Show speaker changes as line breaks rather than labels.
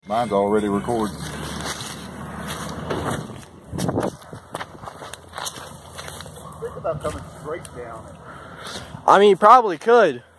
Mine's already recording.
Think about coming straight down.
I mean, you probably could.